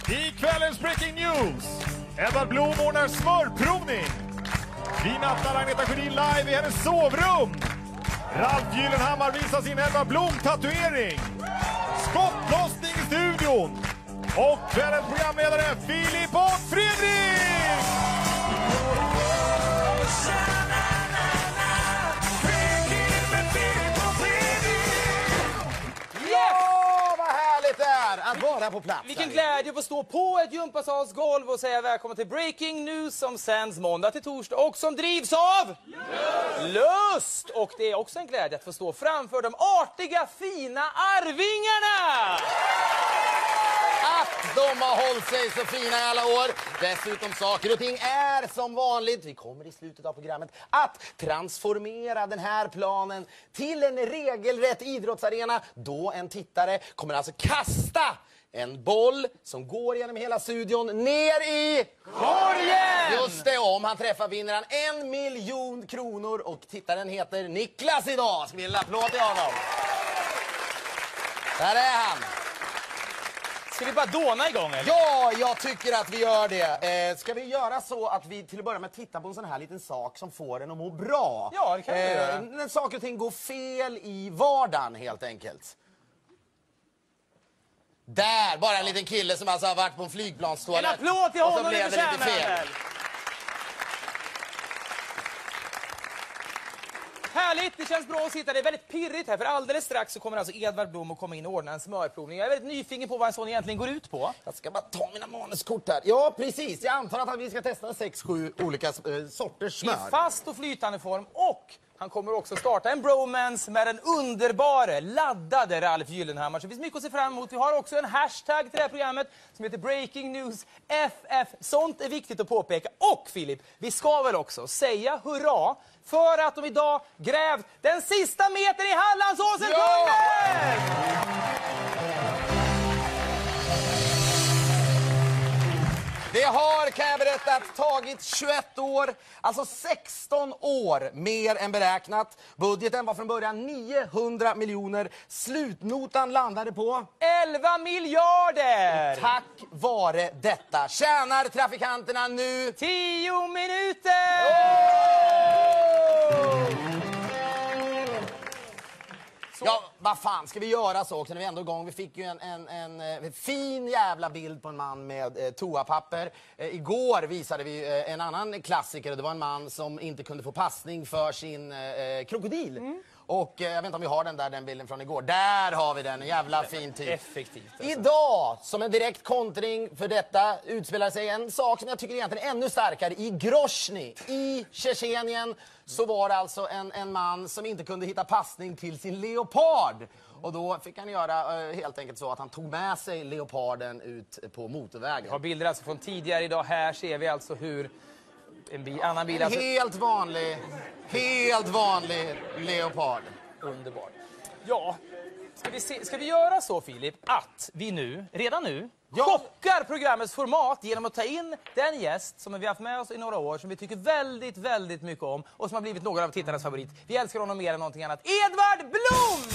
I kvällens Breaking News, Edvard Blom ordnar smörprovning. Vi nattar Agneta Sjödin live i hennes sovrum. Ralf Gyllenhammar visar sin Edvard Blom-tatuering. Skottlossning i studion. Och kvällens programledare Filip och Fredrik! Ja, vad härligt det är att vara på plats. Vilken glädje att få stå på ett gympasalsgolv och säga välkommen till Breaking News som sänds måndag till torsdag och som drivs av Lust! Och det är också en glädje att få stå framför de artiga, fina Arvingarna! Att de har hållit sig så fina i alla år. Dessutom saker och ting är som vanligt. Vi kommer i slutet av programmet att transformera den här planen till en regelrätt idrottsarena. Då en tittare kommer alltså kasta en boll som går genom hela studion ner i korgen! Just det, om han träffar vinner han 1 miljon kronor och tittaren heter Niklas idag. Ska vi ge en applåd till honom? Där är han. Ska vi bara dåna igång eller? Ja, jag tycker att vi gör det. Ska vi göra så att vi till att börja med tittar på en sån här liten sak som får en att må bra? Ja, det kan vi göra. När saker och ting går fel i vardagen helt enkelt. Där, bara en liten kille som alltså har varit på en flygplanstoalett. En applåd till honom, och så blev det lite fel. Härligt, det känns bra att sitta. Det är väldigt pirrigt här, för alldeles strax så kommer alltså Edvard Blom att komma in och ordna en smörprovning. Jag är väldigt nyfiken på vad en sån egentligen går ut på. Jag ska bara ta mina manuskort här. Ja, precis. Jag antar att vi ska testa 6-7 olika sorters smör. I fast och flytande form, och han kommer också starta en bromance med den underbara, laddade Ralf Gyllenhammar. Så det finns mycket att se fram emot. Vi har också en hashtag till det här programmet som heter Breaking News FF. Sånt är viktigt att påpeka. Och Filip, vi ska väl också säga hurra för att de idag grävt den sista metern i Hallandsåsen. Ja! Det har, kan jag berätta, tagit 21 år, alltså 16 år mer än beräknat. Budgeten var från början 900 miljoner. Slutnotan landade på 11 miljarder! Tack vare detta tjänar trafikanterna nu 10 minuter! Ja, vad fan ska vi göra så också när vi ändå igång? Vi fick ju en fin jävla bild på en man med toapapper. Igår visade vi en annan klassiker. Det var en man som inte kunde få passning för sin krokodil. Och jag vet inte om vi har den bilden från igår. Där har vi den, en jävla fin typ. Effektivt. Alltså. Idag, som en direkt kontring för detta, utspelar sig en sak som jag tycker egentligen är ännu starkare. I Grozny, i Tjetjenien, så var det alltså en man som inte kunde hitta passning till sin leopard. Och då fick han göra helt enkelt så att han tog med sig leoparden ut på motorvägen. Jag har bilder alltså från tidigare idag. Här ser vi alltså hur annan bil... Alltså... Helt vanlig leopard. Underbart. Ja, ska vi göra så, Filip, att vi redan nu chockar programmets format genom att ta in den gäst som vi har haft med oss i några år, som vi tycker väldigt, väldigt mycket om och som har blivit några av tittarnas favorit. Vi älskar honom mer än någonting annat. Edvard Blom!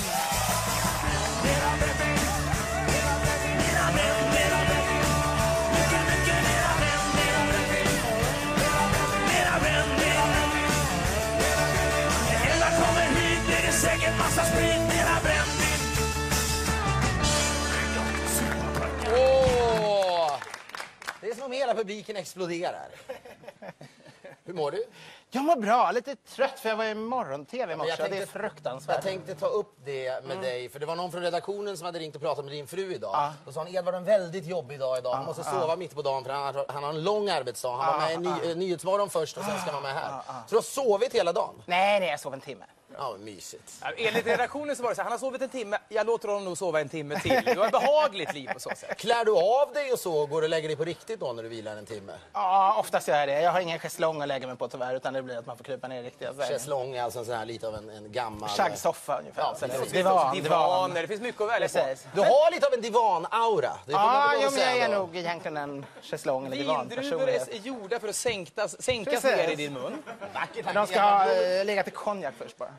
Det är som om hela publiken exploderar. Hur mår du? Jag mår bra, lite trött för jag var i morgon-tv i morse. Det är fruktansvärt. Jag tänkte ta upp det med dig, för det var någon från redaktionen som hade ringt och pratat med din fru idag. Då sa han, Edvard har en väldigt jobbig dag idag. Han måste sova mitt på dagen för han har en lång arbetsdag. Han var med i Nyhetsmorgon först och sen ska han vara med här. Så du har sovit hela dagen? Nej, jag sov en timme. Ja, mysigt. Enligt redaktionen så var det så här, han har sovit en timme, jag låter honom nog sova en timme till. Du har ett behagligt liv på så sätt. Klär du av dig och så? Går du och lägger dig på riktigt då när du vilar en timme? Ja, oftast gör jag det. Jag har ingen schäslong att lägga mig på tyvärr, utan det blir att man får krypa ner i riktiga sängen. Schäslong är alltså en sån här lite av en gammal... Shaggsoffa ungefär. Ja, divan. Det finns mycket att välja på. Du har lite av en divan-aura. Ja, jag är nog egentligen en schäslong eller divan-person. Vindruvor är gjorda för att sänkas ner i din mun. De ska ha legat i konjak först bara.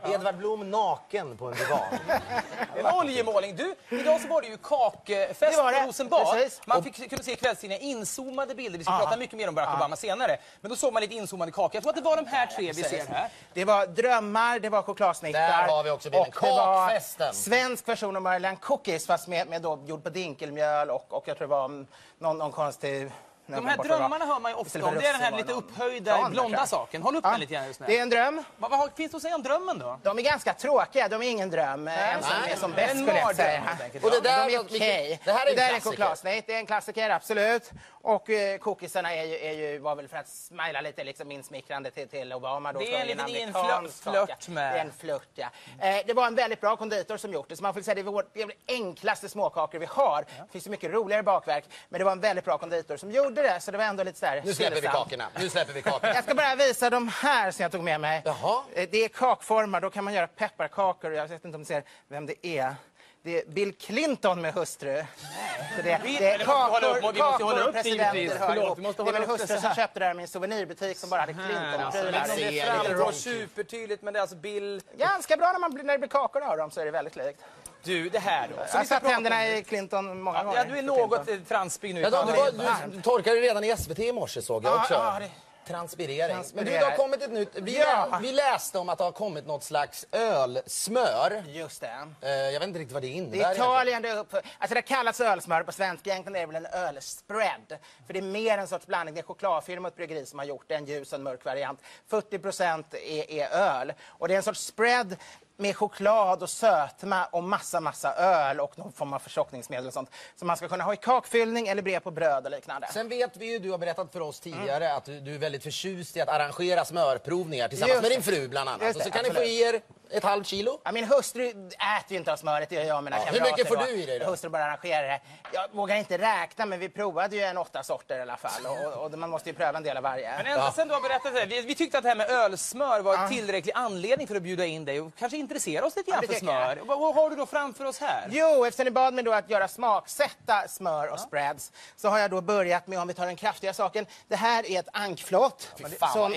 Edvard Blom naken på en divan. En oljemålning. Du, idag så var det ju kakfest på Rosenbad. Precis. Man kunde se i kvällstidningen inzoomade bilder. Vi ska prata mycket mer om Barack Obama senare. Men då såg man lite inzoomade kakor. Jag tror att det var de här tre vi ser här. Det var drömmar, det var chokladsnittar. Där har vi också bilden. Och det var Kakfesten. svensk version av Maryland Cookies fast med då, gjord på dinkelmjöl och jag tror det var någon konstig... De här drömmarna hör man ju ofta om. Det är den här lite upphöjda, blonda saken. Håll upp den lite grann just nu. Det är en dröm. Vad finns det att säga om drömmen då? De är ganska tråkiga, de är ingen dröm. Som bäst skulle jag säga. Och det där de är okej. Det här är en en klassiker. chokladsnitt, det är en klassiker, absolut. Och cookiesarna var väl för att smila lite liksom insmickrande till Obama. Då, det är en från liten amerikansk flört kaka. med. Det är en flört, ja. Det var en väldigt bra konditor som gjort det. Så man får säga det är det enklaste småkakor vi har. Det finns ju mycket roligare bakverk. Men det var en väldigt bra konditor som gjorde det. Så det var ändå lite så här. Nu släpper vi kakorna. Jag ska bara visa de här som jag tog med mig. Jaha. Det är kakformar. Då kan man göra pepparkakor. Jag vet inte om ni ser vem det är. Det är Bill Clinton med hustru. Så det är kakor, presidenter hör ihop. Det är väl hustru som köpte det där med en souvenirbutik som bara hade Clinton. Det var supertydligt, men det är alltså Bill... Ganska bra när det blir kakor av dem så är det väldigt likt. Du, det här då. Jag har satt händerna i Clinton många gånger. Ja, du är något transpig nu. Du torkade redan i SVT i morse såg jag också. Transpirering. Men du, det har kommit ett nytt... Vi läste om att det har kommit något slags ölsmör. Just det. Jag vet inte riktigt vad det innebär. Det är Italien det är upp. Alltså det kallas ölsmör på svenska. Egentligen är det väl en ölspread. För det är mer en sorts blandning. Det är chokladfirma och ett bryggeri som har gjort det. En ljus och en mörk variant. 40% är öl. Och det är en sorts spread med choklad och sötma och massa öl och någon form av förtjockningsmedel och sånt. Så man ska kunna ha i kakfyllning eller bre på bröd och liknande. Sen vet vi ju, du har berättat för oss tidigare att du är väldigt förtjust i att arrangera smörprovningar tillsammans med din fru bland annat. Och så kan ni få i er ett halvt kilo. Ja, min hustru äter ju inte av smöret, det gör jag och mina kamrater. Hur mycket får du i dig då? Hustru bara arrangerar det. Jag vågar inte räkna, men vi provade ju 8 sorter i alla fall. Och man måste ju pröva en del av varje. Men ända sen du har berättat det, vi tyckte att det här med ölsmör var en tillräcklig anledning för att bjuda in dig och kanske intressera oss lite grann för smör. Vad har du då framför oss här? Jo, eftersom ni bad mig då att göra smaksätta smör och spreads så har jag då börjat med, om vi tar den kraftiga saken, det här är ett ankflott som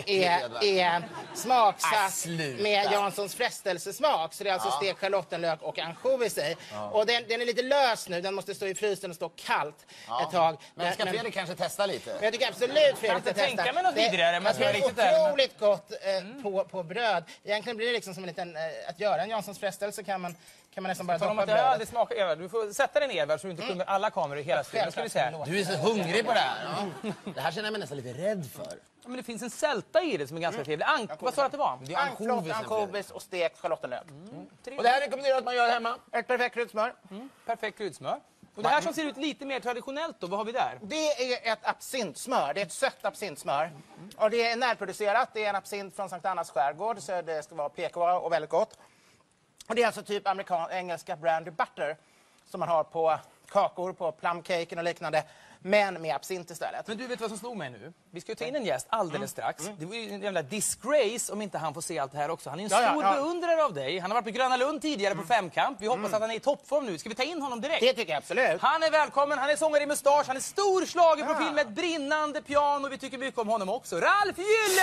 är smaksatt med Janssons frestelsesmak. Så det är alltså stekt schalottenlök och ansjovis i. Och den är lite lös nu, den måste stå i frysen och stå kallt ett tag. Men ska Fredrik kanske testa lite? Men jag tycker absolut Fredrik ska testa. Jag kan tänka mig något vidare. Det är otroligt gott på bröd. Egentligen blir det liksom som en liten, att göra en Janssons frestelse kan man nästan bara doppa brödet. Du får sätta den Edvard så du inte sjunger alla kameror i hela studion. Du är så hungrig på det här. Ja. Det här känner jag mig nästan lite rädd för. Ja, men det finns en sälta i det som är ganska trevlig. Vad sa du att det var? Det är ansjovis och stekt schalottenlök. Och det här rekommenderar att man gör hemma? Ett perfekt kryddsmör. Perfekt kryddsmör. Och det här som ser ut lite mer traditionellt då, vad har vi där? Det är ett absintsmör, det är ett sött absintsmör. Och det är närproducerat, det är en absint från Sankt Annas skärgård så det ska vara PK och väldigt gott. Och det är alltså typ engelska brandy butter som man har på kakor, på plumcaken och liknande. Men med absint istället. Men du vet vad som slog mig nu? Vi ska ju ta in en gäst alldeles strax. Det var ju en jävla disgrace om inte han får se allt det här också. Han är en stor beundrare av dig. Han har varit på Gröna Lund tidigare på femkamp. Vi hoppas att han är i toppform nu. Ska vi ta in honom direkt? Det tycker jag absolut. Han är välkommen. Han är sångare i mustasch. Han är stor schlagerprofil med ett brinnande piano. Vi tycker mycket om honom också. Ralf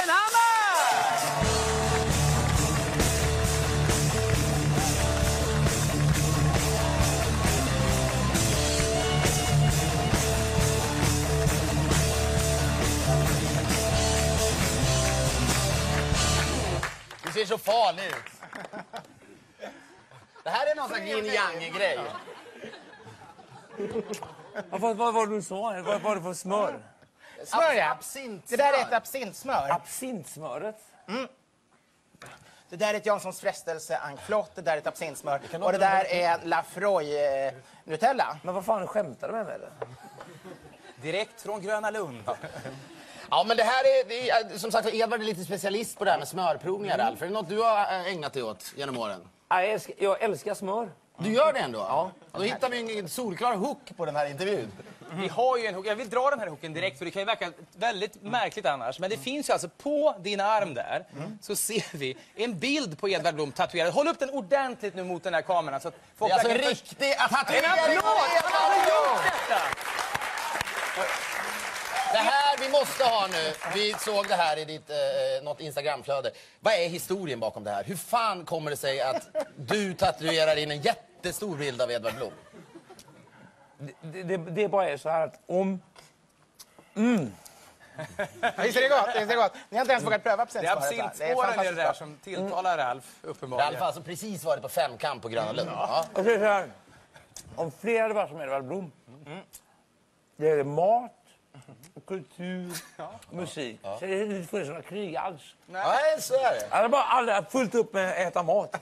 Gyllenhammar! Det ser så farligt ut. Det här är någon sån yin-yang-grej. Vad var det du sa? Vad var det för smör? Smör, ja. Det där är ett absintsmör. Absintsmöret? Det där är ett Janssons frestelse ankflott, det där är ett absintsmör. Och det där är Lafroy Nutella. Men vad fan, skämtar du med mig eller? Direkt från Gröna Lund. Ja, men det här är som sagt, Edvard är lite specialist på det här med smörprovningar, Ralf. Är det något du har ägnat dig åt genom åren? Jag älskar smör. Du gör det ändå? Ja. Då hittar vi en solklar hook på den här intervjun. Vi har ju en hook. Jag vill dra den här hooken direkt för det kan ju verka väldigt märkligt annars. Men det finns ju alltså på din arm där så ser vi en bild på Edvard Blom tatuerad. Håll upp den ordentligt nu mot den här kameran så att folk det är alltså en riktig tatuering. En applåd! Det här, måste ha nu, vi såg det här i ditt något Instagramflöde. Vad är historien bakom det här? Hur fan kommer det sig att du tatuerar in en jättestor bild av Edvard Blom? Det bara är så här att om... Visst är det gott? Visst är det gott? Ni har inte ens vågat pröva Det är absintspåren i det där som tilltalar Ralf, uppenbarligen. Ralf har alltså precis varit på femkamp på Gröna Lund. Ja. Och så är det så här, om fler hade varit som Edvard Blom. Det är mat, och kultur, och musik. Så det är inte funnits några krig alls. Nej, så är det. Jag hade bara aldrig fullt upp med att äta mat.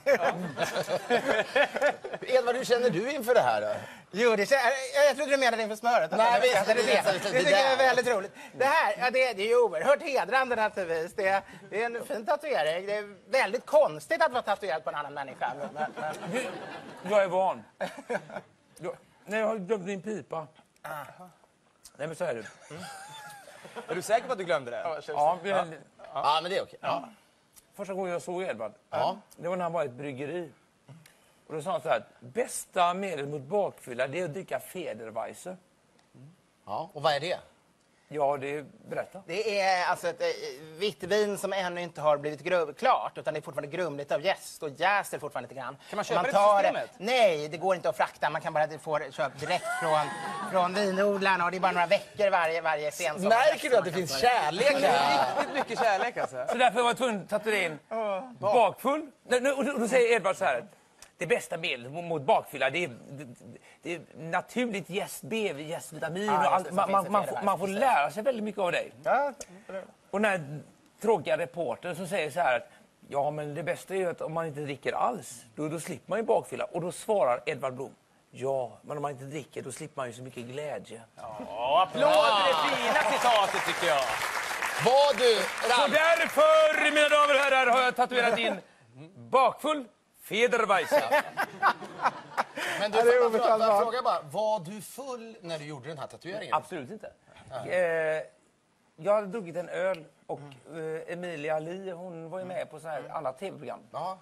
Edvard, hur känner du inför det här då? Jo, jag trodde du menade inför smöret. Nej, det tycker jag är väldigt roligt. Det här, det är ju oerhört hedrande naturligtvis. Det är en fin tatuering. Det är väldigt konstigt att vara tatuerad på en annan människa. Jag är van. Nej, jag har glömt din pipa. Nej, men så är det. Är du säker på att du glömde det? Ja, Ja, men det är okej. ja. Första gången jag såg Edvard, Ja. det var när han var i ett bryggeri. Och då sa han så här, bästa medel mot bakfylla, det är att dricka Federweisse. Ja, och vad är det? Ja, det berätta. Det är alltså ett vitt vin som ännu inte har blivit klart, utan det är fortfarande grumligt av jäst och jäser fortfarande lite grann. Kan man köpa det på systemet? Nej, det går inte att frakta. Man kan bara få köpa direkt från vinodlarna och det är bara några veckor varje sensommar. Märker du att det finns kärlek här? Riktigt mycket kärlek alltså. Så därför var jag tvungen att tatuera in bakfull. Och då säger Edvard så här, det bästa medlet mot bakfylla, det är naturligt jäst, B-jästvitamin och allt. Man får lära sig väldigt mycket av dig. Ja. Och den här tråkiga reportern som säger så här att ja, men det bästa är ju att om man inte dricker alls, då slipper man ju bakfylla. Och då svarar Edvard Blom, ja, men om man inte dricker, då slipper man ju så mycket glädje. Ja, applåder det fina citatet tycker jag. Vad du, Så Ralf, därför, mina damer och herrar, har jag tatuerat in bakfull Federweisse. men du, får jag fråga bara, var du full när du gjorde den här tatueringen? Absolut inte. Jag hade druckit en öl och Emilia Li, hon var ju med på så här alla tv-program. Ja.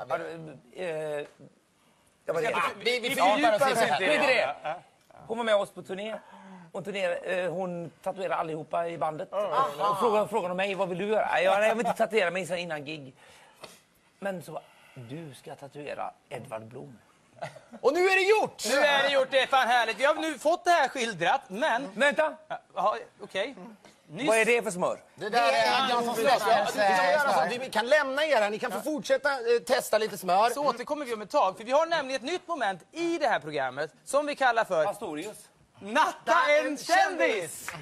Vi fördjupar oss i det. Hon var med oss på turné. Hon tatuerade allihopa i bandet. Och frågade mig, vad vill du göra? Jag vill inte tatuera mig innan gig. Men så du ska tatuera Edvard Blom. Och nu är det gjort! Nu är det gjort, det är fan härligt. Vi har nu fått det här skildrat, men... Vänta! Okej. Vad är det för smör? Det där är Janssons smör. Vi kan lämna er här, ni kan få fortsätta testa lite smör. Så återkommer vi om ett tag, för vi har nämligen ett nytt moment i det här programmet som vi kallar för... Pastorius. Natta en kändis!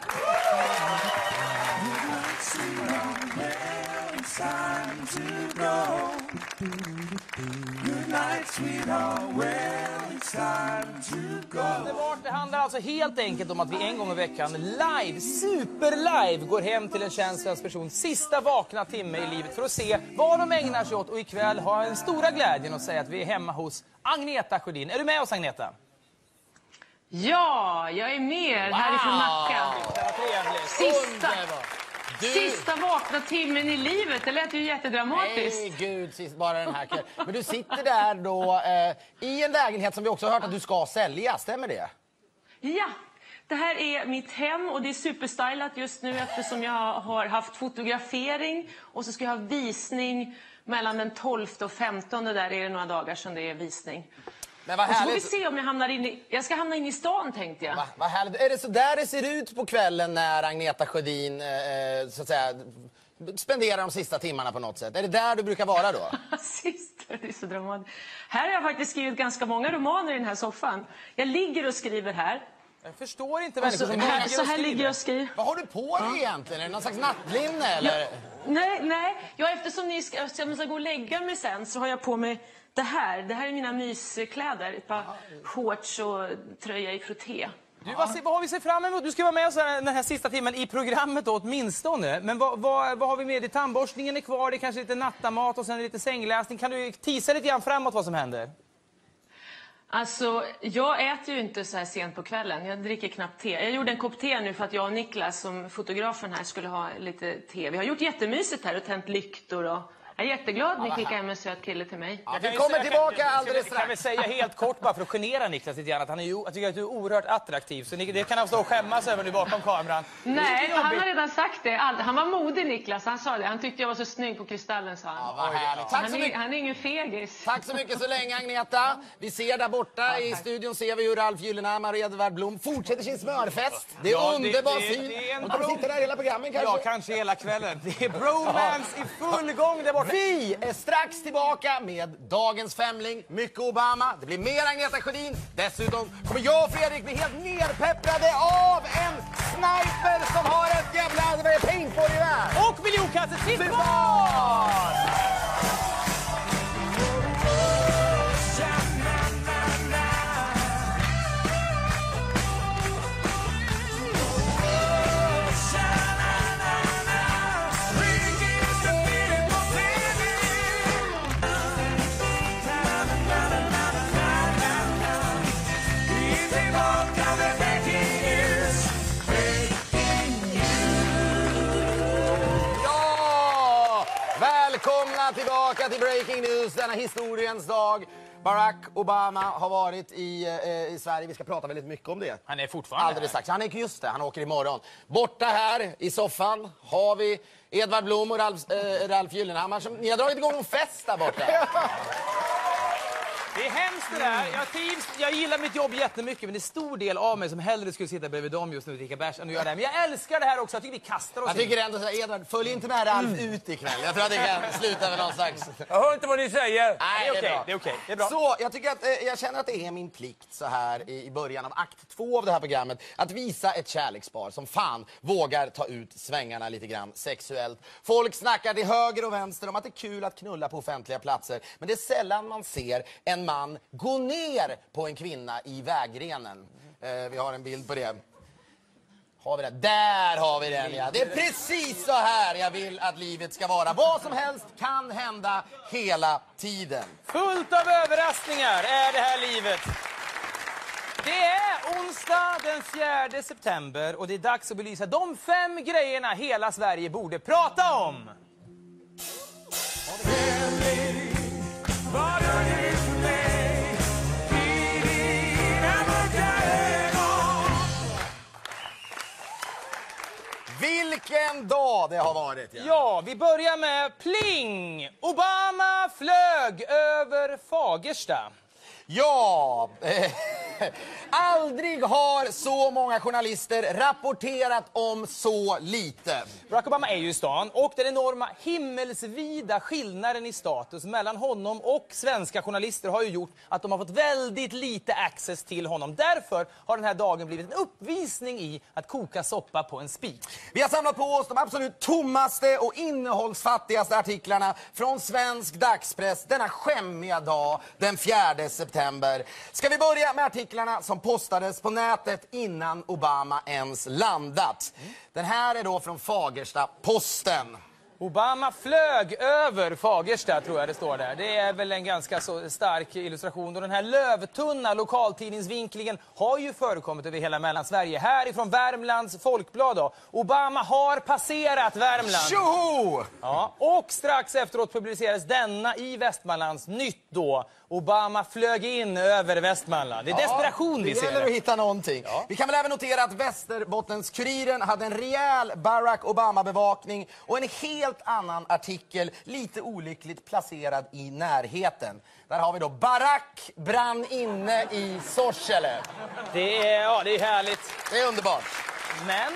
Underbart. Det handlar alltså helt enkelt om att vi en gång i veckan live, superlive, går hem till en känd svensk person sista vakna timme i livet för att se vad de ägnar sig åt och ikväll ha en stora glädjen att säga att vi är hemma hos Agneta Sjödin. Är du med oss, Agneta? Ja, jag är med härifrån Nacka. Sista vakna timmen i livet, det lät ju jättedramatiskt. Nej, gud, bara den här kvällen. Men du sitter där då i en lägenhet som vi också har hört att du ska sälja, stämmer det? Ja, det här är mitt hem och det är superstylat just nu eftersom jag har haft fotografering och så ska jag ha visning mellan den 12:e och 15:e, där är det några dagar sedan det är visning. Men vad och så får härligt. vi se om jag hamnar jag ska hamna in i stan, tänkte jag. Vad härligt. Är det så där det ser ut på kvällen när Agneta Sjödin så att säga spenderar de sista timmarna på något sätt? Är det där du brukar vara då? Det är så dramatiskt. Här har jag faktiskt skrivit ganska många romaner i den här soffan. Jag ligger och skriver här. Jag förstår inte människor som ligger och så här skriver. ligger jag och skriver. Vad har du på dig egentligen? Är det någon slags nattlinne eller? Nej. Ja, eftersom ni ska gå och lägga mig sen så har jag på mig det här. Det här är mina myskläder. Ett par shorts och tröja i frotté. Du, vad har vi sett fram emot? Du ska vara med oss den här sista timmen i programmet då, åtminstone. Men vad har vi med dig? Tandborstningen är kvar, det är kanske lite nattamat och sen lite sängläsning. Kan du tisa lite grann framåt vad som händer? Alltså, jag äter ju inte så här sent på kvällen. Jag dricker knappt te. Jag gjorde en kopp te nu för att jag och Niklas som fotografen här skulle ha lite te. Vi har gjort jättemysigt här och tänt lyktor och Jag är jätteglad ni skickar hem en söt kille till mig. Vi kommer tillbaka alldeles Jag kan väl strax. säga helt kort bara för att genera Niklas lite grann att jag tycker att du är oerhört attraktiv. Så det kan han stå och skämmas över nu bakom kameran. Nej, han har redan sagt det. Han var modig, Niklas. Han sa det. Han tyckte jag var så snygg på Kristallen, sa han. Vad härligt. Tack så mycket. Han är ingen fegis. Tack så mycket så länge, Agneta. Vi ser där borta i studion ser vi hur Ralf Gyllenhammar och Edvard Blom fortsätter sin smörfest. Det är underbar syn. De kommer sitta där hela programmen kanske. Ja, kanske hela kvällen. Det är bromance i full gång där borta. Vi är strax tillbaka med dagens femling. Mycket Obama. Det blir mer Agneta Sjödin. Dessutom kommer jag och Fredrik bli helt nerpepprade av en sniper som har ett jävla paintball-gevär. Och miljonkastet sitter kvar! Välkomna tillbaka till Breaking News, denna historiens dag. Barack Obama har varit i Sverige. Vi ska prata väldigt mycket om det. Han är fortfarande alldeles strax. Han är just det, han åker imorgon. Borta här i soffan har vi Edvard Blom och Ralf Gyllenhammar. Ni har dragit igång en fest där borta. Det är hemskt det där. Jag gillar mitt jobb jättemycket, men det är stor del av mig som hellre skulle sitta bredvid dem just nu och dricka bärs än att göra det. Men jag älskar det här också. Jag tycker vi kastar oss Jag tycker ändå så här, Edvard, följ inte med Ralf ut ikväll. Jag tror att det kan sluta med någon slags... Jag hör inte vad ni säger. Nej, Det är okej. Det är bra. Så, jag tycker att jag känner att det är min plikt så här i början av akt 2 av det här programmet att visa ett kärlekspar som fan vågar ta ut svängarna lite grann sexuellt. Folk snackar till höger och vänster om att det är kul att knulla på offentliga platser, men det är sällan man ser en man gå ner på en kvinna i vägrenen. Vi har en bild på det. Har vi det? Där har vi den, ja. Det är precis så här jag vill att livet ska vara. Vad som helst kan hända hela tiden. Fullt av överraskningar är det här livet. Det är onsdag den 4 september och det är dags att belysa de 5 grejerna hela Sverige borde prata om. Vilken dag det har varit! Ja, vi börjar med pling! Obama flög över Fagersta. Ja, aldrig har så många journalister rapporterat om så lite. Barack Obama är ju i stan och den enorma himmelsvida skillnaden i status mellan honom och svenska journalister har ju gjort att de har fått väldigt lite access till honom. Därför har den här dagen blivit en uppvisning i att koka soppa på en spik. Vi har samlat på oss de absolut tommaste och innehållsfattigaste artiklarna från svensk dagspress denna skämmiga dag den 4 september. Ska vi börja med artiklarna som postades på nätet innan Obama ens landat. Den här är då från Fagersta-Posten. Obama flög över Fagersta, tror jag det står där. Det är väl en ganska så stark illustration. Och den här lövtunna lokaltidningsvinklingen har ju förekommit över hela Mellansverige. Här ifrån Värmlands Folkblad då. Obama har passerat Värmland. Tjoho! Ja, och strax efteråt publicerades denna i Västmanlands Nytt då. Obama flög in över Västmanland. Det är desperation vi ser. Det gäller att hitta någonting. Ja. Vi kan väl även notera att Västerbottens-Kuriren hade en rejäl Barack Obama-bevakning och en helt annan artikel, lite olyckligt placerad i närheten. Där har vi då Barack brann inne i Sorsele. Det är härligt. Det är underbart. Men...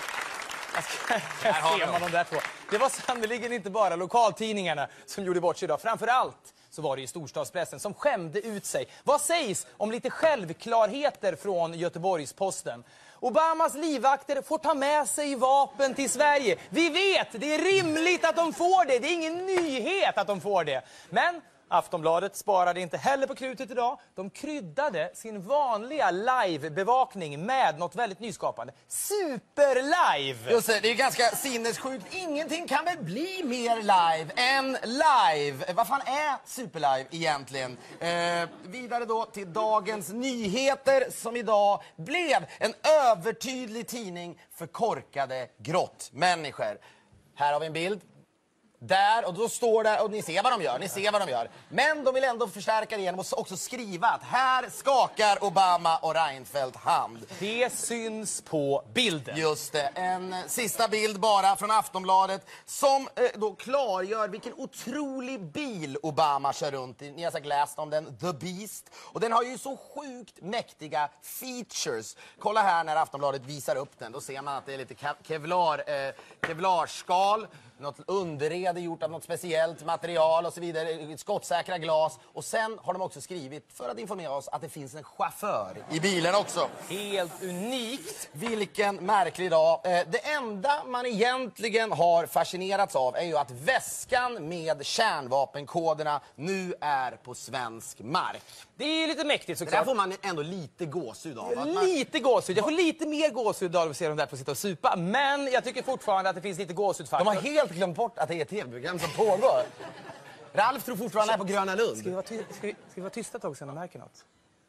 har vi ser man de där två. Det var sannoliken inte bara lokaltidningarna som gjorde bort sig idag. Framför allt så var det ju storstadspressen som skämde ut sig. Vad sägs om lite självklarheter från Göteborgs-Posten? Obamas livvakter får ta med sig vapen till Sverige. Vi vet, det är rimligt att de får det. Det är ingen nyhet att de får det. Men Aftonbladet sparade inte heller på krutet idag. De kryddade sin vanliga live-bevakning med något väldigt nyskapande. Superlive! Just det är ju ganska sinnessjukt. Ingenting kan väl bli mer live än live. Vad fan är Superlive egentligen? Vidare då till Dagens Nyheter som idag blev en övertydlig tidning för korkade grottmänniskor. Här har vi en bild. Där, och då står det, och ni ser vad de gör. Men de vill ändå förstärka det genom att också skriva att här skakar Obama och Reinfeldt hand. Det syns på bilden. Just det, en sista bild bara från Aftonbladet som då klargör vilken otrolig bil Obama kör runt i. Ni har säkert läst om den, The Beast. Och den har ju så sjukt mäktiga features. Kolla här när Aftonbladet visar upp den, då ser man att det är lite kevlarskal. Något underrede gjort av något speciellt material och så vidare, skottsäkra glas. Och sen har de också skrivit, för att informera oss, att det finns en chaufför i bilen också. Helt unikt. Vilken märklig dag. Det enda man egentligen har fascinerats av är ju att väskan med kärnvapenkoderna nu är på svensk mark. Det är lite mäktigt Det såklart. där får man ändå lite gåshud av. Lite gåshud. Jag får lite mer gåshud av att se dem där på sitta och supa. Men jag tycker fortfarande att det finns lite gåshudfaktor. De har helt glömt bort att det är ett tv-program som pågår. Ralf tror fortfarande är på Gröna Lund. Ska vi vara tysta ett tag sen de märker något?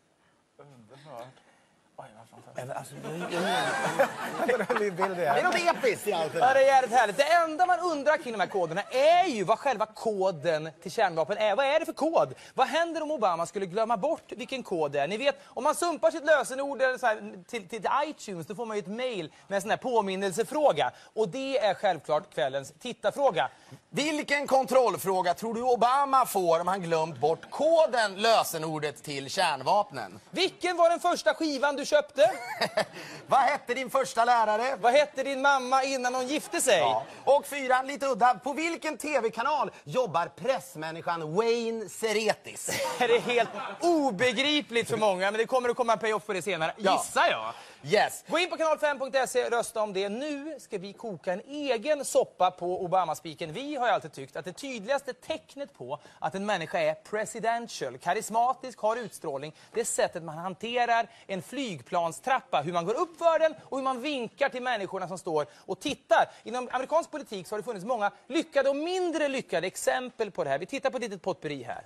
Det är något episkt i allt det Ja, där. det är jävligt härligt. Det enda man undrar kring de här koderna är ju vad själva koden till kärnvapen är. Vad är det för kod? Vad händer om Obama skulle glömma bort vilken kod det är? Ni vet, om man sumpar sitt lösenord eller så här, till iTunes, då får man ju ett mail med en sån här påminnelsefråga. Och det är självklart kvällens tittarfråga. Vilken kontrollfråga tror du Obama får om han glömt bort koden, lösenordet till kärnvapnen? Vilken var den första skivan du köpte? Vad hette din första lärare? Vad hette din mamma innan hon gifte sig? Ja. Och 4, lite udda. På vilken tv-kanal jobbar pressmänniskan Wayne Seretis? Det är helt obegripligt för många, men det kommer att komma en payoff på det senare, gissar jag. Yes. Gå in på kanal5.se, rösta om det. Nu ska vi koka en egen soppa på Obama-spiken. Vi har ju alltid tyckt att det tydligaste tecknet på att en människa är presidential, karismatisk, har utstrålning, det är sättet man hanterar en flygplanstrappa, hur man går upp för den och hur man vinkar till människorna som står och tittar. Inom amerikansk politik så har det funnits många lyckade och mindre lyckade exempel på det här. Vi tittar på ett litet potpurri här.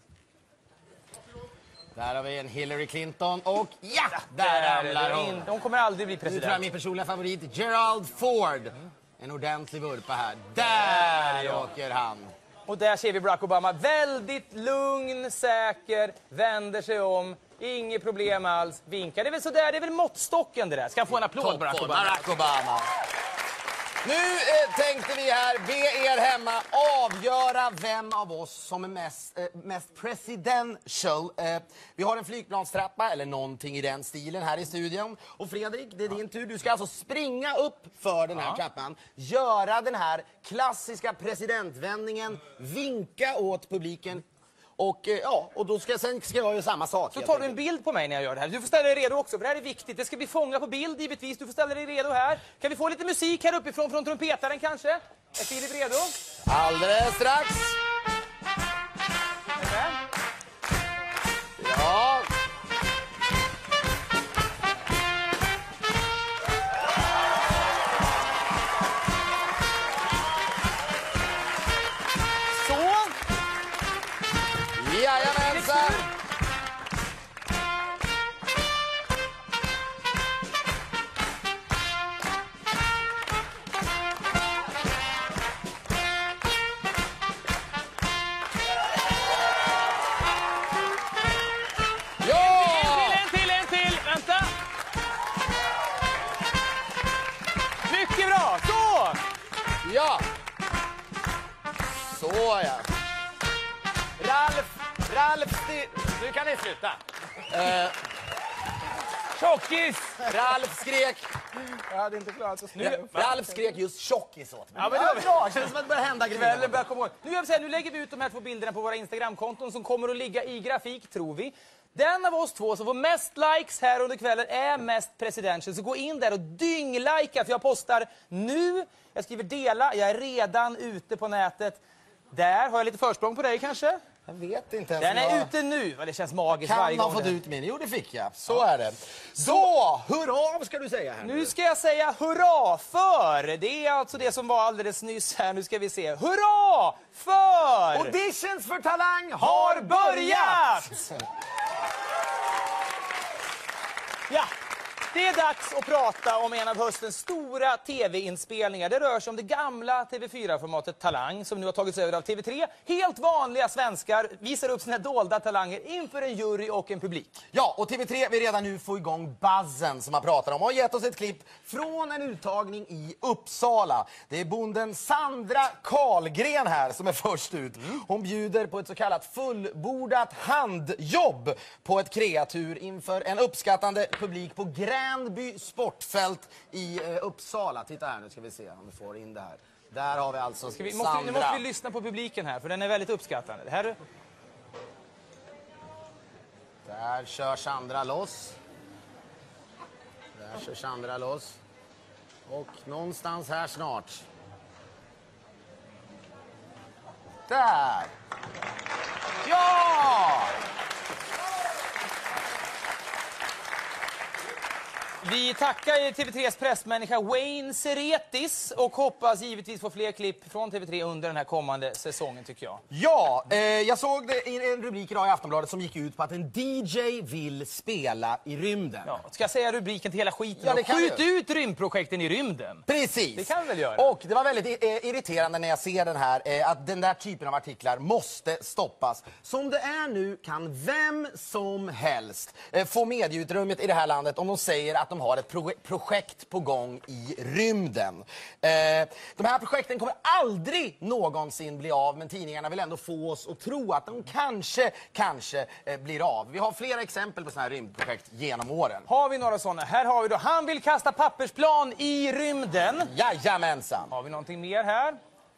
Där har vi en Hillary Clinton och där ramlar hon. Hon kommer aldrig bli Nu tror jag president. min personliga favorit, Gerald Ford. En ordentlig vurpa här. Där åker han. Och där ser vi Barack Obama väldigt lugn, säker, vänder sig om, inget problem alls, vinkar. Det är väl sådär, det är väl måttstocken det där. Ska han få en applåd, Barack Obama? Barack Obama. Nu tänkte vi här be er hemma avgöra vem av oss som är mest presidential. Vi har en flygplanstrappa eller någonting i den stilen här i studion. Och Fredrik, det är din tur. Du ska alltså springa upp för den här trappan, göra den här klassiska presidentvändningen, vinka åt publiken. Och då sen ska jag göra samma sak. Så tar du en bild på mig när jag gör det här. Du får ställa dig redo också, för det här är viktigt. Det ska bli fångat på bild, givetvis. Du får ställa dig redo här. Kan vi få lite musik här uppifrån från trumpetaren kanske? Är Filip redo? Alldeles strax. Är du med? Ja. Så. Jajamensan. En till. Vänta. Mycket bra. Så. Ja. Så ja. Ralf, Nu kan ni sluta. Tjockis! Ralf skrek. Jag hade inte klarat att Ralf skrek just tjockis åt mig. Ja, men det var bra. Det känns som att det börjar hända Kvällen grejer. börjar komma ihåg. Nu lägger vi ut de här 2 bilderna på våra Instagramkonton som kommer att ligga i grafik, tror vi. Den av oss 2 som får mest likes här under kvällen är mest presidential. Så gå in där och dynglajka, för jag postar nu. Jag skriver dela, jag är redan ute på nätet. Där har jag lite försprång på dig kanske. Jag vet inte ens. Den är ute nu. Det känns magiskt varje Kan ha gång. fått ut min. Jo, det fick jag. Så är det. Så, hurra ska du säga här Nu ska jag säga hurra för. Det är alltså det som var alldeles nyss här. Nu ska vi se. Hurra för! Auditions för Talang har börjat! Ja. Det är dags att prata om en av höstens stora tv-inspelningar. Det rör sig om det gamla TV4-formatet Talang som nu har tagits över av TV3. Helt vanliga svenskar visar upp sina dolda talanger inför en jury och en publik. Ja, och TV3 vill redan nu få igång buzzen som man pratar om och har gett oss ett klipp från en uttagning i Uppsala. Det är bonden Sandra Karlgren här som är först ut. Hon bjuder på ett så kallat fullbordat handjobb på ett kreatur inför en uppskattande publik på Gränby sportfält i Uppsala. Titta här, nu ska vi se om vi får in det här. Där har vi alltså Nu Sandra. måste vi lyssna på publiken här, för den är väldigt uppskattande. Det här... Där kör Sandra loss. Där kör Sandra loss. Och någonstans här snart. Där! Ja! Vi tackar TV3s pressmänniska Wayne Seretis och hoppas givetvis få fler klipp från TV3 under den här kommande säsongen, tycker jag. Ja, jag såg det i en rubrik idag i Aftonbladet som gick ut på att en DJ vill spela i rymden. Ja, ska jag säga rubriken till hela skiten? Ja, det kan Skjut du. ut rymdprojekten i rymden. Precis. Det kan vi väl göra. Och det var väldigt irriterande när jag ser den här, att den där typen av artiklar måste stoppas. Som det är nu kan vem som helst få medieutrymmet i det här landet om de säger att de har ett projekt på gång i rymden. De här projekten kommer aldrig någonsin bli av, men tidningarna vill ändå få oss att tro att de kanske blir av. Vi har flera exempel på sådana här rymdprojekt genom åren. Har vi några sådana? Här har vi då, han vill kasta pappersplan i rymden. Jajamensan. Har vi någonting mer här?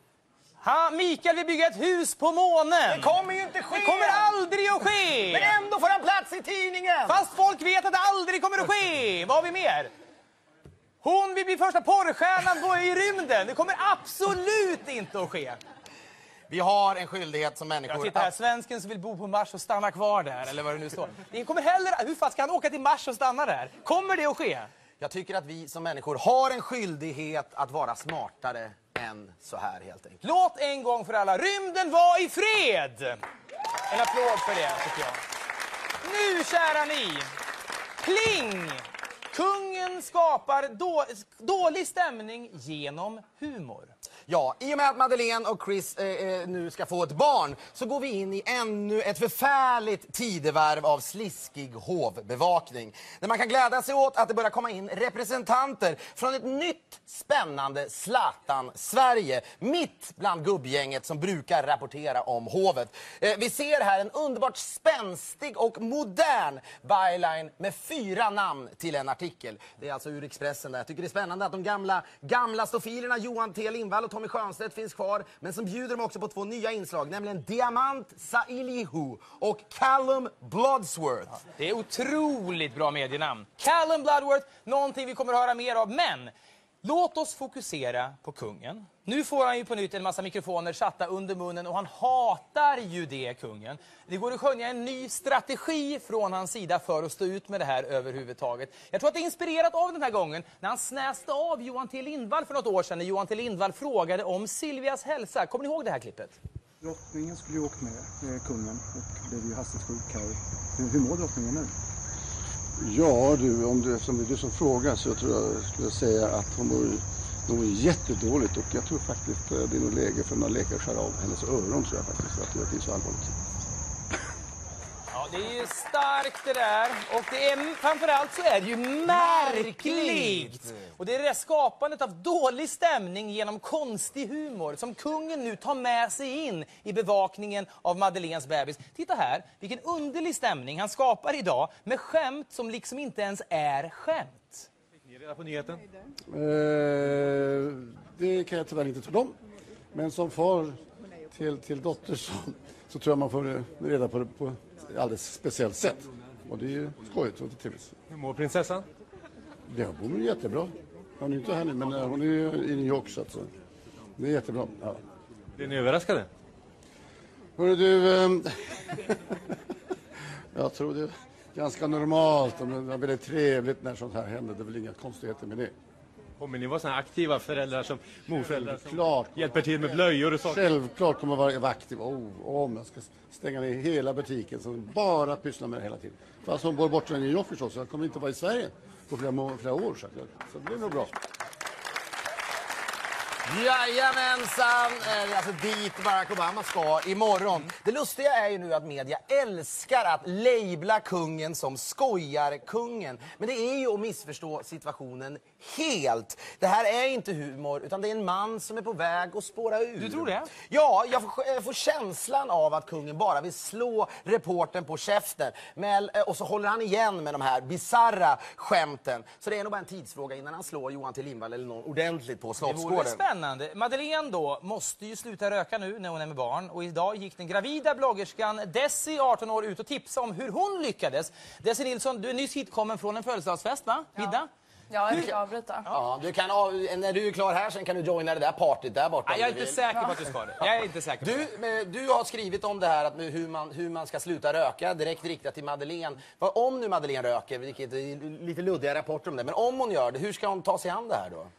Mikael vill bygga ett hus på månen. Det kommer ju inte ske! Det kommer aldrig att ske! Men ändå får han plats i tidningen! Fast folk vet att det aldrig kommer att ske! Vad har vi mer? Hon vill bli första porrstjärnan i rymden. Det kommer absolut inte att ske. Vi har en skyldighet som människor... Jag tittar här, svensken som vill bo på Mars och stanna kvar där, eller vad det nu står. Det kommer heller... Hur fan ska han åka till Mars och stanna där? Kommer det att ske? Jag tycker att vi som människor har en skyldighet att vara smartare än så här, helt enkelt. Låt en gång för alla rymden vara i fred! En applåd för det, tycker jag. Nu, kära ni, pling! Kungen skapar dålig stämning genom humor. Ja, i och med att Madeleine och Chris nu ska få ett barn så går vi in i ännu ett förfärligt tidevarv av sliskig hovbevakning. Där man kan glädja sig åt att det börjar komma in representanter från ett nytt spännande Zlatan-Sverige. Mitt bland gubbgänget som brukar rapportera om hovet. Vi ser här en underbart spänstig och modern byline med 4 namn till en artikel. Det är alltså ur Expressen där. Jag tycker det är spännande att de gamla stofilerna Johan T. Lindvall och Tommy Stjernstedt finns kvar, men som bjuder dem också på 2 nya inslag, nämligen Diamant Sailihu och Callum Bloodsworth. Ja, det är otroligt bra medienamn. Callum Bloodworth, någonting vi kommer att höra mer av, men låt oss fokusera på kungen. Nu får han ju på nytt en massa mikrofoner satta under munnen och han hatar ju det, kungen. Det går att skönja en ny strategi från hans sida för att stå ut med det här överhuvudtaget. Jag tror att det är inspirerat av den här gången när han snäste av Johan T. Lindvall för något år sedan när Johan T. Lindvall frågade om Silvias hälsa. Kommer ni ihåg det här klippet? Drottningen skulle ju åka med kungen och blev ju hastigt sjuk här. Hur mår drottningen nu? Ja du, eftersom det är du som frågar så tror jag skulle säga att hon mår jättedåligt och jag tror faktiskt det är nog läge för någon läkare att skära av hennes öron, tror jag faktiskt, för att det är så allvarligt. Ja, det är ju starkt det där. Och det är, framförallt så är det ju märkligt. Och det är det skapandet av dålig stämning genom konstig humor som kungen nu tar med sig in i bevakningen av Madeleines bebis. Titta här, vilken underlig stämning han skapar idag med skämt som liksom inte ens är skämt. Ni är redan på nyheten? Det kan jag tyvärr inte tala om. Men som far till dotter så tror jag man får reda på det på ett alldeles speciellt sätt. Och det är ju skojigt och trevligt. Hur mår prinsessan? Det mår jättebra. Hon är inte här nu, men hon är i New York, så att det är jättebra. Ja. Blir ni överraskade? Hörru du, jag tror det är ganska normalt. Det är väldigt trevligt när sånt här händer. Det är väl inga konstigheter med det. Kommer ni vara såna aktiva föräldrar som morföräldrar som Klart. hjälper till med blöjor och saker? Självklart kommer jag vara aktiv. Om jag ska stänga ner hela butiken så bara pyssla med det hela tiden. Fast hon bor borta i New York förstås, så jag kommer inte vara i Sverige. på flera år. Så det blir nog bra. Jajamensan, det är alltså dit Barack Obama ska imorgon. Det lustiga är ju nu att media älskar att labla kungen som skojarkungen. Men det är ju att missförstå situationen helt. Det här är inte humor, utan det är en man som är på väg att spåra ur. Du tror det? Ja, jag får känslan av att kungen bara vill slå reportern på käften. Och så håller han igen med de här bizarra skämten. Så det är nog bara en tidsfråga innan han slår Johan T. Lindvall eller någon ordentligt på Slottsgården. Spännande. Madeleine då måste ju sluta röka nu när hon är med barn. Och idag gick den gravida bloggerskan Desi, 18 år, ut och tipsade om hur hon lyckades. Desi Nilsson, du är nyss hitkommen från en födelsedagsfest, va? Middag? Ja, jag ska avbryta. Ja, när du är klar här sen kan du joina det där partyt där borta. Jag är inte säker på att du ska det. Jag är inte säker på du har skrivit om det här att hur man ska sluta röka, direkt riktat till Madeleine. Om nu Madeleine röker, vilket är lite luddiga rapporter om det, men om hon gör det, hur ska hon ta sig an det här då?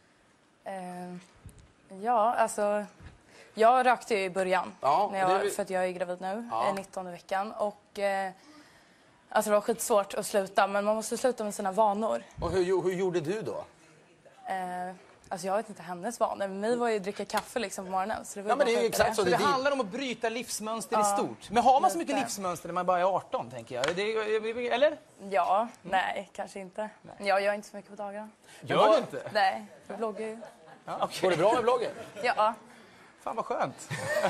Ja, alltså... Jag rökte ju i början, för att jag är gravid nu, i 19:e veckan. Och alltså det var skitsvårt att sluta, men man måste sluta med sina vanor. Och hur gjorde du då? Alltså jag vet inte hennes vanor, men mig var ju att dricka kaffe liksom på morgonen. Så det var men det är ju exakt så det handlar om att bryta livsmönster i stort. Men har man så mycket livsmönster när man bara är 18, tänker jag? Eller? Ja, nej, kanske inte. Nej. Jag gör inte så mycket på dagarna. Gör du inte? Nej, jag bloggar ju. Ja, okay. Går det bra med bloggen? Ja. Fan vad skönt.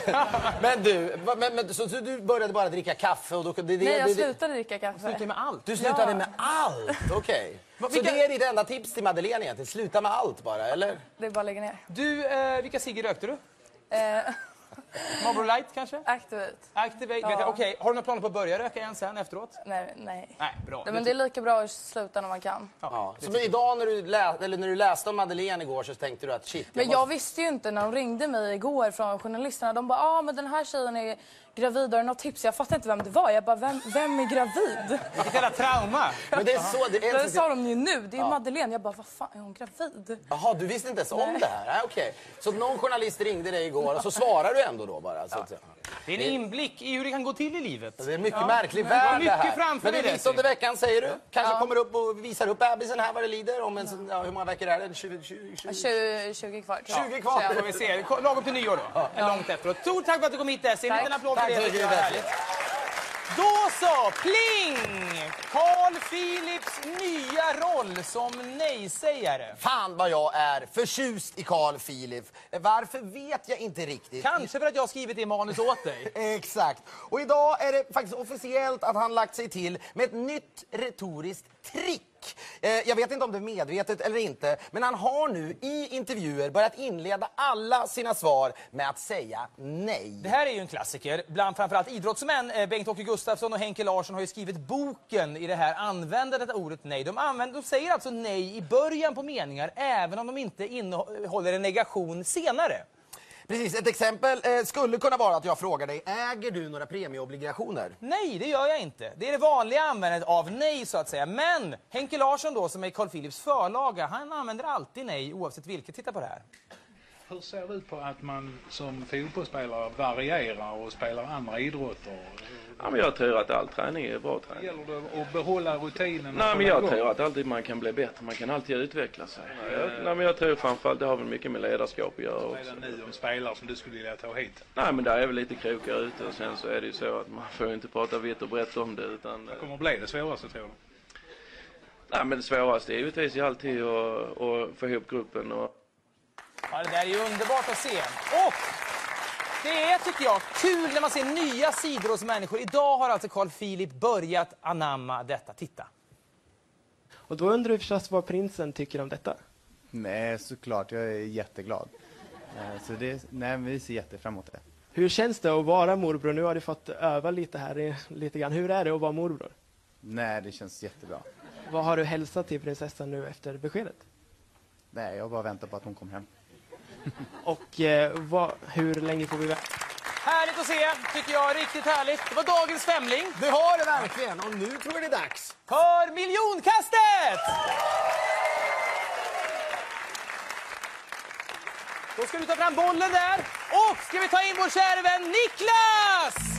men så du började bara dricka kaffe och då... Nej, jag slutade dricka kaffe. Du slutade med allt? Du slutade med allt? Okej. Så det är ditt enda tips till Madeleine egentligen? Sluta med allt bara, eller? Det är bara att lägga ner. Du, vilka ciggor rökte du? Marlboro Light kanske? Activate. Ja. Okej, har du några planer på att börja röka igen sen efteråt? Nej, bra. Men det är lika bra att sluta när man kan. Ja. Så idag när du läste om Madeleine igår så tänkte du att shit... Jag visste ju inte när de ringde mig igår från journalisterna. De bara, men den här tjejen är gravid, har du något tips? Jag fattade inte vem det var. Jag bara, vem är gravid? Vilket jävla trauma. Men det är så... Det sa de ju nu, det är Madeleine. Jag bara, vad fan, är hon gravid? Jaha, du visste inte ens om det här? Okej. Så någon journalist ringde dig igår och så svarar du ändå då bara? Så att, det är en inblick i hur det kan gå till i livet. Det är en mycket märklig värld det här. Men det är 19:e veckan, säger du? Kanske kommer upp och visar upp bebisen här vad det lider om hur många veckor är det? 20 kvar. 20 kvar. Får vi se. Lagom till nyår då. Långt efteråt. Stort tack för att du kom hit, Desi. En liten applåd för det. Då så, pling! Carl Philips nya roll som nej-sägare. Fan vad jag är förtjust i Carl Philip. Varför vet jag inte riktigt. Kanske för att jag har skrivit det manus åt dig. Exakt. Och idag är det faktiskt officiellt att han lagt sig till med ett nytt retoriskt trick. Jag vet inte om det är medvetet eller inte, men han har nu i intervjuer börjat inleda alla sina svar med att säga nej. Det här är ju en klassiker. Bland framförallt idrottsmän, Bengt-Åke Gustafsson och Henke Larsson har ju skrivit boken i det här användandet av ordet nej. De säger alltså nej i början på meningar, även om de inte innehåller en negation senare. Precis, ett exempel skulle kunna vara att jag frågar dig, äger du några premieobligationer? Nej, det gör jag inte. Det är det vanliga användandet av nej så att säga. Men Henke Larsson då, som är Carl Philips förlaga, han använder alltid nej oavsett vilket. Titta på det här. Hur ser det ut på att man som fotbollsspelare varierar och spelar andra idrotter? Ja, men jag tror att all träning är bra träning. Gäller det att behålla rutinen? Nej, men jag tror att alltid man kan bli bättre. Man kan alltid utveckla sig. Nej, men jag tror framförallt det har väl mycket med ledarskap att göra också. Vad är det nu om spelare som du skulle vilja ta hit? Nej, men där är väl lite krokar ute. Och sen så är det ju så att man får inte prata vitt och brett om det. Utan, vad kommer att bli det svåraste, tror du? Nej, men det svåraste är givetvis alltid att få ihop gruppen. Ja, det där är ju underbart att se. Och det är, tycker jag, kul när man ser nya sidor hos människor. Idag har alltså Carl Philip börjat anamma detta. Titta. Och då undrar du förstås vad prinsen tycker om detta. Nej, såklart. Jag är jätteglad. Så vi ser jättefram emot det. Hur känns det att vara morbror? Nu har du fått öva lite här lite grann. Hur är det att vara morbror? Nej, det känns jättebra. Vad har du hälsat till prinsessan nu efter beskedet? Nej, jag bara väntar på att hon kommer hem. Och hur länge får vi vänta? Härligt att se, tycker jag. Riktigt härligt. Det var dagens femling. Det har det verkligen. Och nu tror jag det är dags för miljonkastet! Då ska vi ta fram bollen där. Och ska vi ta in vår kära vän Niklas!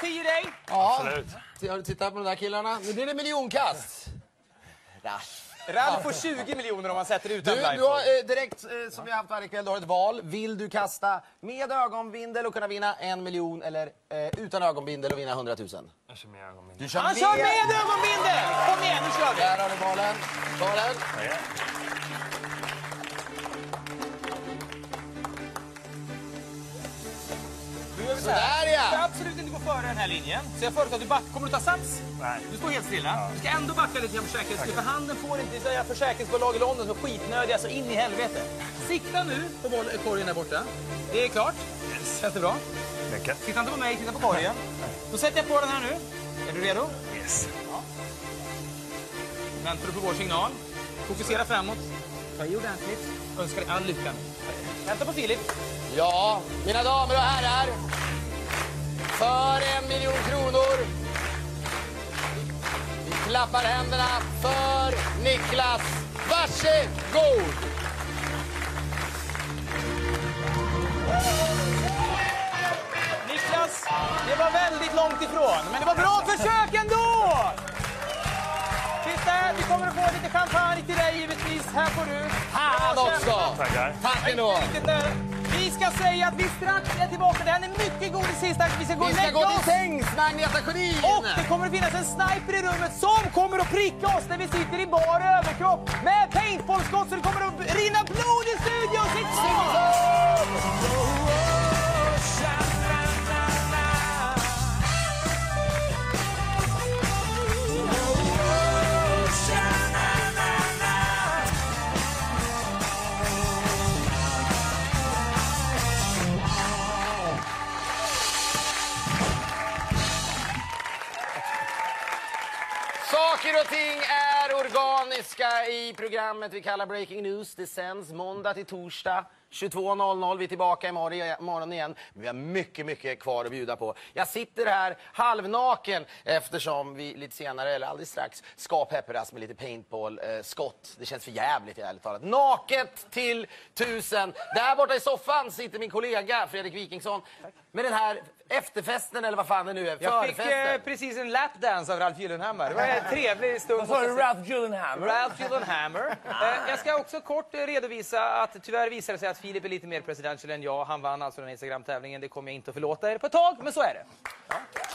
i dig. Ja, titta på de där killarna. Nu blir det miljonkast. Ralf får 20 miljoner om man sätter utan du har direkt, som vi har haft varje kväll, du har ett val. Vill du kasta med ögonbindel och kunna vinna 1 miljon eller utan ögonbindel och vinna 100 000? Jag kör med ögonbindel. Han kör med ögonbindel! Kom igen, nu kör vi! Där har du bollen. Sådär ja! Du ska absolut inte gå före den här linjen. Så jag föreslår att du kommer du ta sats? Nej. Du står helt stilla. Ja. Du ska ändå backa lite grann för säkerhets skull. För handen får inte säga försäkringsbolag i London som är skitnödiga så in i helvete. Sikta nu på korgen där borta. Det är klart. Yes. Känns det bra? Lycka. Titta inte på mig, titta på korgen. Då sätter jag på den här nu. Är du redo? Yes. Ja. Väntar du på vår signal. Fokusera framåt. Ta i ordentligt. Önskar dig all lycka. Vänta på Filip. Ja, mina damer och herrar. För 1 miljon kronor. Vi klappar händerna för Niklas. Varsågod! Niklas, det var väldigt långt ifrån. Men det var bra försök ändå! Titta, vi kommer att få lite champagne till dig givetvis. Här får du. Han också! Tackar. Tack ändå. Vi ska säga att vi strax är tillbaka. Det här är mycket god i sista. Vi ska gå till sängs med Agneta Sjödin. Och det kommer att finnas en sniper i rummet som kommer att pricka oss när vi sitter i bar överkropp med paintballskott så det kommer att rinna blod i studion. Sitt Saker och ting är organiska i programmet vi kallar Breaking News. Det sänds måndag till torsdag 22.00. Vi är tillbaka imorgon igen. Men vi har mycket kvar att bjuda på. Jag sitter här halvnaken eftersom vi lite senare, eller alldeles strax, ska pepperas med lite paintball-skott. Det känns för jävligt ärligt talat. Naket till 1000. Där borta i soffan sitter min kollega Fredrik Wikingsson med den här efterfesten eller vad fan det nu är. Jag fick precis en lapdance av Ralf Gyllenhammar. Det var en trevlig stund. Vad sa du, Ralf Gyllenhammar? Ralf Gyllenhammar. Jag ska också kort redovisa att tyvärr visar det sig att Filip är lite mer presidential än jag. Han vann alltså den Instagram-tävlingen. Det kommer jag inte att förlåta er på ett tag, men så är det. Ja.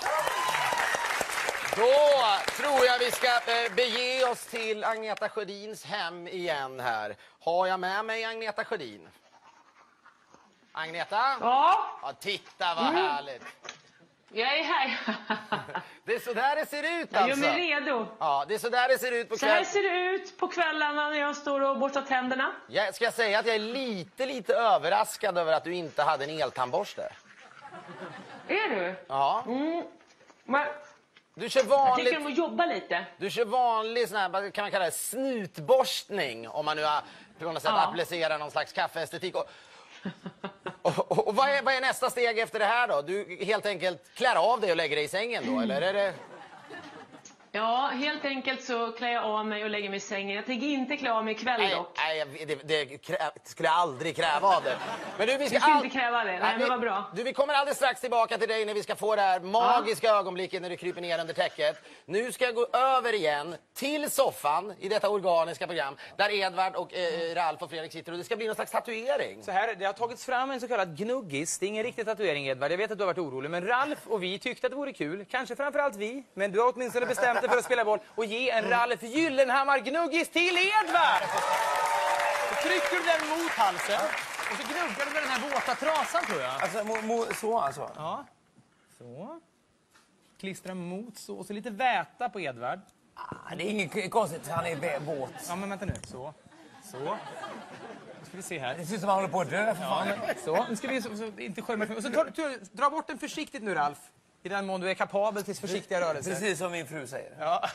Då tror jag vi ska bege oss till Agneta Sjödins hem igen här. Har jag med mig Agneta Sjödin? Agneta? Ja. Titta vad härligt. Jag är här. Det är så där det ser ut alltså. Jag gör mig redo. Ja, det är så där det ser ut på kvällen. Så här ser det ut på kvällarna när jag står och borstar tänderna. Jag ska säga att jag är lite överraskad över att du inte hade en eltandborste. Är du? Ja. Men du kör vanligt. jag tycker om att jobba lite. Du kör vanlig sån här, kan man kalla det snutborstning om man nu har på något sätt applicerar någon slags kaffeestetik. Och vad är nästa steg efter det här då? Du helt enkelt klär av dig och lägger dig i sängen då, eller är det? Ja, helt enkelt så klär jag av mig och lägger mig i sängen. Jag tänker inte klä av mig ikväll dock. Nej, det skulle jag aldrig kräva av det. Men du, vi ska inte kräva det. Nej, men vad bra. Vi kommer alldeles strax tillbaka till dig när vi ska få det här magiska ögonblicket när du kryper ner under täcket. Nu ska jag gå över igen till soffan i detta organiska program där Edvard och Ralf och Fredrik sitter och det ska bli någon slags tatuering. Så här, det har tagits fram en så kallad gnuggis. Det är ingen riktig tatuering, Edvard. Jag vet att du har varit orolig, men Ralf och vi tyckte att det vore kul. Kanske framförallt vi, men du har åtminstone bestämt dig för att spela boll och ge en Ralf Gyllenhammar-gnuggis till Edvard! Så trycker du den mot halsen och så gnuggar du med den här våta trasan, tror jag. Alltså, så alltså? Ja. Så. Klistra mot så. Och så lite väta på Edvard. Det är inget konstigt, han är våt. Ja, men vänta nu. Så. Nu ska vi se här. Det ser ut som han håller på att dö, för fan. Så, nu ska vi inte skärma. Och så dra bort den försiktigt nu, Ralf. I den mån du är kapabel till försiktiga rörelser. Precis som min fru säger. Ja.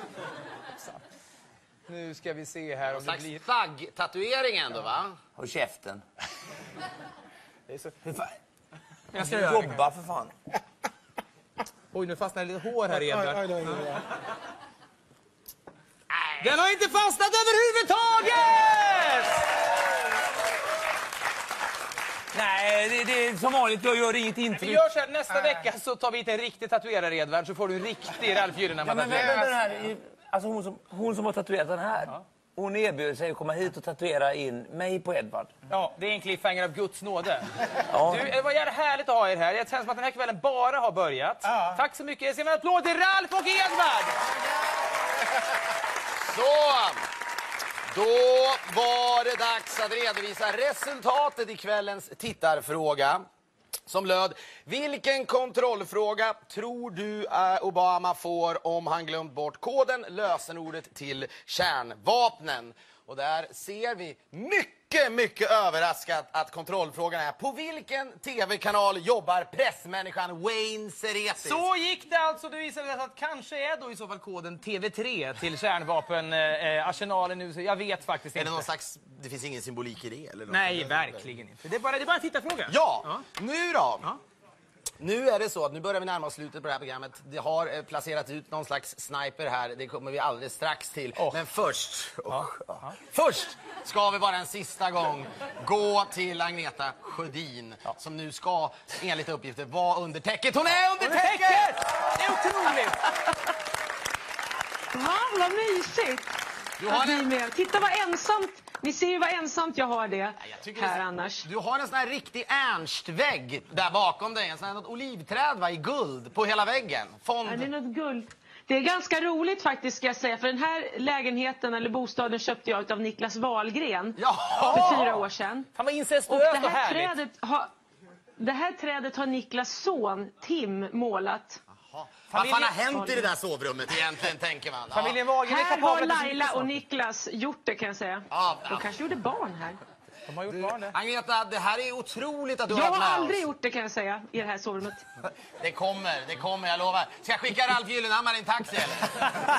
Nu ska vi se här om det blir thugg-tatuering ändå, va? Och käften. Det är så... Jag ska jobba, för fan. Oj, nu fastnar lite hår här, Edvard. Den har inte fastnat överhuvudtaget! Nej, det är som vanligt. Jag gör inget intryck. Vi gör så här, nästa vecka så tar vi hit en riktig tatuerare, Edvard, så får du en riktig Ralf Gyllenhammar. Ja, men den här, alltså hon som har tatuerat den här. Ja. Hon erbjöd sig att komma hit och tatuera in mig på Edvard. Ja, det är en cliffhanger av Guds nåde. Ja. Du, det var jävligt härligt att ha er här. Det känns som att den här kvällen bara har börjat. Ja. Tack så mycket. Jag ska en applåd till Ralf och Edvard! Så, då var det dags att redovisa resultatet i kvällens tittarfråga. Som löd, vilken kontrollfråga tror du Obama får om han glömt bort koden, lösenordet till kärnvapnen? Och där ser vi mycket överraskat att kontrollfrågan är, på vilken tv-kanal jobbar pressmänniskan Wayne Sereti? Så gick det alltså. Det visade sig att kanske är då i så fall koden TV3 till kärnvapenarsenalen nu. Jag vet faktiskt inte. Är det någon slags, det finns ingen symbolik i det? Eller något? Nej, verkligen inte. Det är bara en tittarfråga. Ja, nu då? Ja. Nu är det så att nu börjar vi närma oss slutet på det här programmet. Det har placerat ut någon slags sniper här. Det kommer vi alldeles strax till. Men först, först ska vi bara en sista gång gå till Agneta Sjödin. Som nu ska, enligt uppgifter, vara under täcket. Hon är under täcket! Det är otroligt! Vad mysigt att ni med. Titta vad ensamt. Ni ser ju vad ensamt jag har det här annars. Du har en sån här riktig Ernst-vägg där bakom dig. En sån här något olivträd, va, i guld på hela väggen. Fond. Ja, det är något guld. Det är ganska roligt faktiskt, ska jag säga. För den här lägenheten eller bostaden köpte jag av Niklas Wahlgren för 4 år sedan. Han var incestuöst och härligt. Det här trädet har Niklas son Tim målat. Vad fan har hänt i det där sovrummet egentligen, tänker man? Familjen Wahlgren här har Laila och Niklas gjort det, kan jag säga. De kanske gjorde barn här. De har gjort barn där. Agneta, det här är otroligt att du har Jag varit med har aldrig oss. gjort det, kan jag säga, i det här sovrummet. Det kommer, jag lovar. Ska jag skicka Ralf Gyllenhammar i en taxi, eller?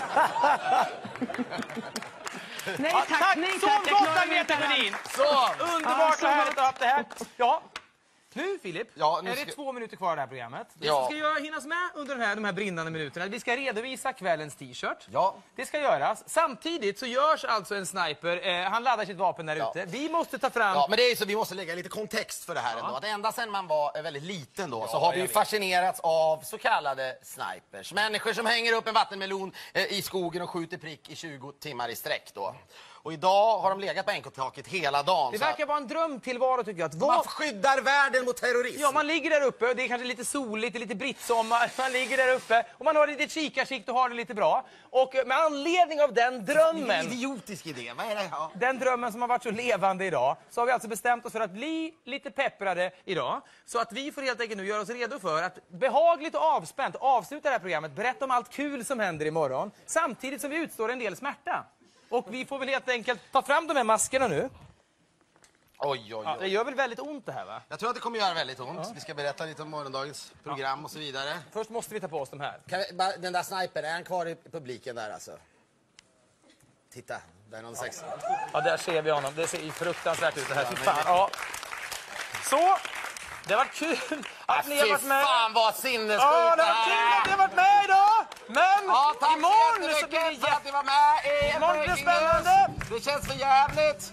Nej tack, nej tack. Så gott, Agneta Sjödin! Så underbart och härligt att ha haft det här. Ja. Nu, Filip, är det 2 minuter kvar av det här programmet. Det ska hinnas med under de här brinnande minuterna. Vi ska redovisa kvällens t-shirt. Ja. Det ska göras. Samtidigt så görs alltså en sniper. Han laddar sitt vapen där ute. Vi måste ta fram... Ja, men det är så, vi måste lägga lite kontext för det här ändå. Att ända sedan man var väldigt liten då, så har vi fascinerats av så kallade snipers. Människor som hänger upp en vattenmelon i skogen och skjuter prick i 20 timmar i sträck då. Och idag har de legat på NK-taket hela dagen. Det verkar vara en drömtillvaro, tycker jag. Man skyddar världen mot terrorism. Ja, man ligger där uppe. Det är kanske lite soligt, lite brittsommar. Man ligger där uppe och man har lite kikarsikt och har det lite bra. Och med anledning av den drömmen... Det är en idiotisk idé. Vad är det? Ja. Den drömmen som har varit så levande idag, så har vi alltså bestämt oss för att bli lite pepprade idag. Så att vi får helt enkelt nu göra oss redo för att behagligt och avspänt avsluta det här programmet. Berätta om allt kul som händer imorgon. Samtidigt som vi utstår en del smärta. Och vi får väl helt enkelt ta fram de här maskerna nu. Oj. Ja, det gör väl väldigt ont det här, va? Jag tror att det kommer göra väldigt ont. Ja. Vi ska berätta lite om morgondagens program och så vidare. Först måste vi ta på oss de här. Den där snipern, är han kvar i publiken där alltså? Titta, där är någon sex. Ja, där ser vi honom. Det ser ju fruktansvärt ut det här. Ja. Så, det var kul att ni har varit med. Fan vad sinnessjukt. Ja, det var kul att ni har varit med idag. Men imorgon så blir det att ni var med. Imorgon blir det spännande. Det känns för jävligt.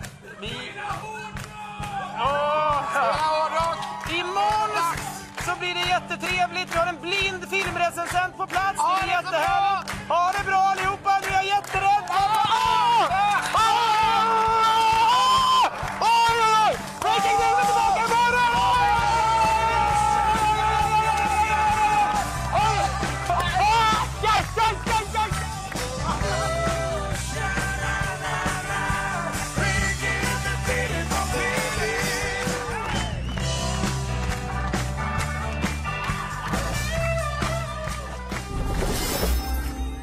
Imorgon så blir det jättetrevligt. Vi har en blind filmrecensent på plats. Det är jättehärligt. Ha det bra allihopa. Nu är jag jätterädd.